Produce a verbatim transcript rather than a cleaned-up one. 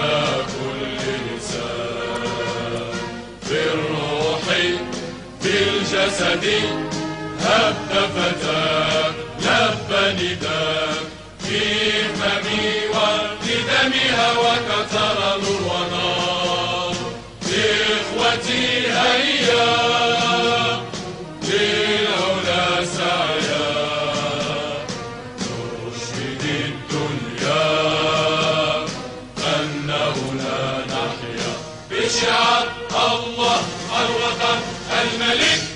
على كل لسان. بالروح بالجسد هب فتاك لبى نداك، في فمي ولدمي هواك ترى نور ونار. إخوتي هيا للعلا سعيا، نشهد الدنيا أنه لا نحيا بشعار الله الوطن الملك.